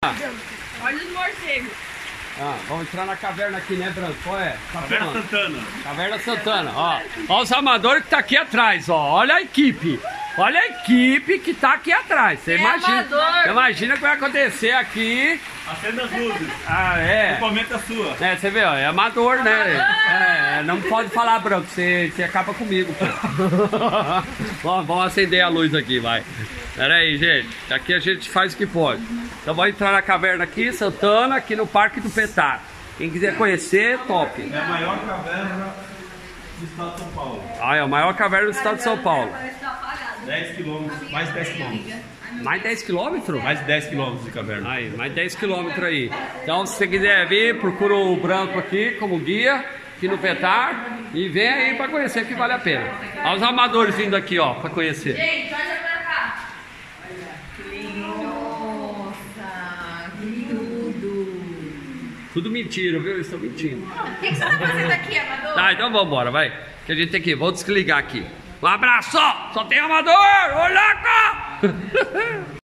Olha os morcegos. Vamos entrar na caverna aqui, né, Branco? Qual é? Caverna Santana. Caverna Santana, ó. Ó os amadores que tá aqui atrás, ó. Olha a equipe. Olha a equipe que tá aqui atrás. Você imagina o que vai acontecer aqui. Acenda as luzes. É. Comenta a sua. Você vê, ó, é amador, né? Não pode falar, Branco, você acaba comigo, pô. Vamos acender a luz aqui, vai. Pera aí, gente. Aqui a gente faz o que pode. Então vamos entrar na caverna aqui, Santana, aqui no Parque do Petar. Quem quiser conhecer, top. É a maior caverna do estado de São Paulo. É a maior caverna do estado de São Paulo. 10 quilômetros, mais de 10 quilômetros. Mais 10 quilômetros? Mais de 10 quilômetros de caverna. Aí, mais 10 quilômetros aí. Então, se você quiser vir, procura o Branco aqui como guia, aqui no Petar, e vem aí para conhecer que vale a pena. Olha os amadores vindo aqui, ó, para conhecer. Gente, olha pra cá. Olha, que lindo. Nossa, que tudo. Tudo mentira, viu? Eles estão mentindo. O que você tá fazendo aqui, amador? Tá, então vamos embora, vai. Que a gente tem que ir. Vamos desligar aqui. Um abraço! Só tem amador! Ô, louco!